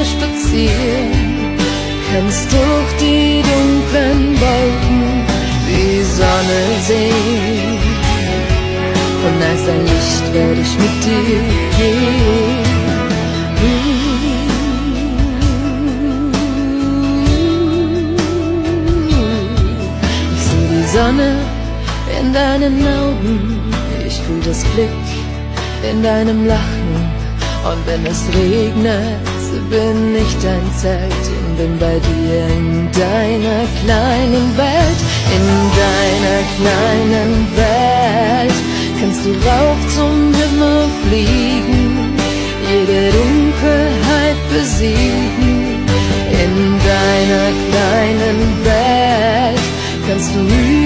spazieren, kannst durch die dunklen Wolken die Sonne sehen. Und als dein Licht werde ich mit dir gehen. Ich sehe die Sonne in deinen Augen, ich fühl das Glück in deinem Lachen. Und wenn es regnet, bin ich dein Zelt und bin bei dir in deiner kleinen Welt. In deiner kleinen Welt kannst du rauf zum Himmel fliegen, jede Dunkelheit besiegen. In deiner kleinen Welt kannst du